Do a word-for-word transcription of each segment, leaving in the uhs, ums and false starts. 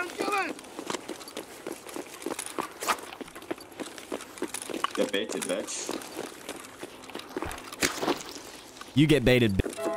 I'm coming! Get baited, bitch. You get baited.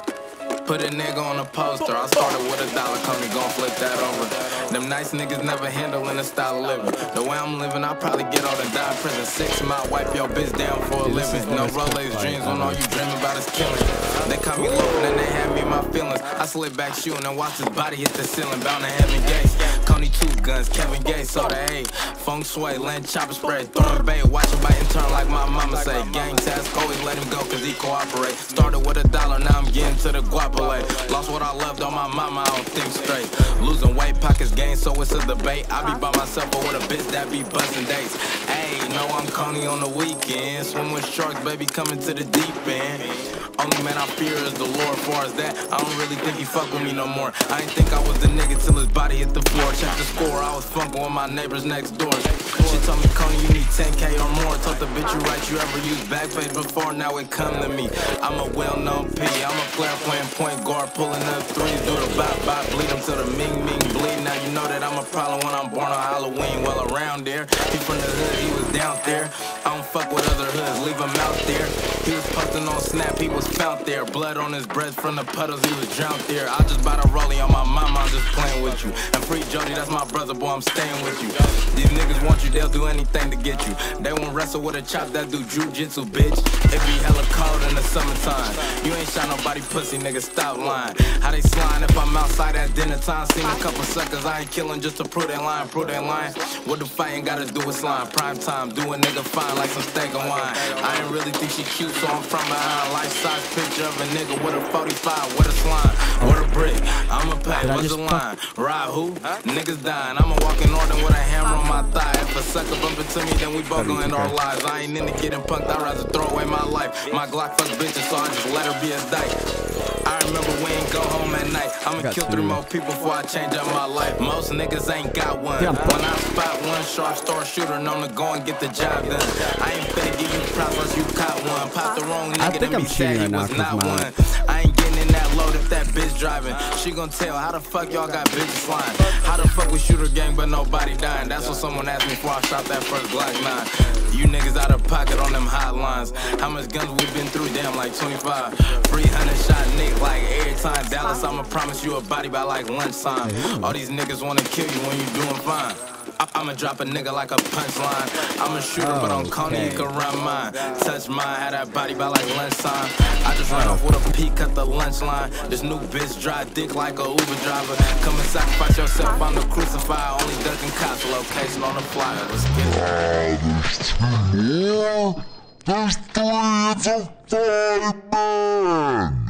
Put a nigga on a poster. I started with a dollar, come me gon' flip that over. Them nice niggas never handling the style of living. The way I'm living, I'll probably get out and die in prison. Six mile, wipe your bitch down for a living. No Rolex dreams when all you dream about is killing. They caught me loafing and they had me in my feelings. I slid back shooting and watched his body hit the ceiling. Bound to Heaven Gates. Coney two guns, Kevin Gates, soda eight. Feng Shui, land chopper spray. Throwing bait, watching my intern like my mama say. Gang task, always let him go cause he cooperate. Started with a dollar, now I'm getting to the guap. Lost what I loved on my mama, I don't think straight. Losing weight, pockets gain, so it's a debate. I be by myself, but with a bitch that be busting dates. Ayy, know I'm Coney on the weekend. Swim with sharks, baby, coming to the deep end. Only man I fear is the Lord. Far as that, I don't really think he fuck with me no more. I ain't think I was the nigga till his body hit the floor. Check the score, I was funkin' with my neighbors next door. She told me, Coney, you need ten K or more. Told the bitch you right, you ever used Backpage before, now it come to me. I'm a well-known P, I'm a player playing point guard, pulling up threes, do the bop-bop, bleed him to the ming-ming bleed. Now you know that I'm a problem when I'm born on Halloween. Well, around there, he from the hood, he was down there. I don't fuck with other hoods, leave him out there. He was posting on Snap, he was found there. Blood on his breast from the puddles, he was drowned there. I just bought a rollie on my mama, I'm just playing with you. And free Jody, that's my brother, boy, I'm staying with you. These niggas want you, they'll do anything to get you. They won't wrestle with a chop that do jujitsu, bitch. It be hella cold in the summertime. You ain't shot nobody pussy, nigga, stop lying. How they slime if I'm outside at dinner time? Seen a couple suckers, I ain't killing just to prove that line, prove that line. What the fighting gotta do with slime? Prime time, do a nigga fine like some steak and wine. I ain't really think she cute, so I'm from behind. Life-size picture of a nigga with a forty-five, with a slime, with a brick. I'ma pay, what's the line? Ride who? Niggas dying. I'ma walk in Northern with a hammer on my thigh. If a sucker bump into me, then we both gon' end our lives. I ain't into getting punked, I'd rather throw away my life. My Glock fuck bitches, so I just let her be a dyke. I remember we ain't go home at night. I'ma kill three more people before I change up my life. Most niggas ain't got one. When I spot one sharp star shooter, known to go and get the job done. I ain't finna give you props unless you caught one. Pop the wrong nigga, then be sad he was not one. I ain't getting in that load if that bitch driving. She gon' tell how the fuck y'all got bitches flying. How the fuck we shooter gang but nobody dying? That's what someone asked me before I shot that first Glock nine. You niggas out of pocket on them hotlines. How much guns we been through? Damn, like twenty-five. three hundred shot Nick like every time. Dallas, I'ma promise you a body by like lunchtime. All these niggas wanna kill you when you doing fine. I'ma drop a nigga like a punchline. I'm a shooter, oh, but on Coney, okay. You can run mine. Touch mine, had that body by like lunchtime. I just ran off with a peek at the lunch line. This new bitch dry dick like a Uber driver. Come and sacrifice yourself on the crucified. Only ducking cops, location on the flyer. Let's get it. Uh, there's two more. There's three. It's a five man.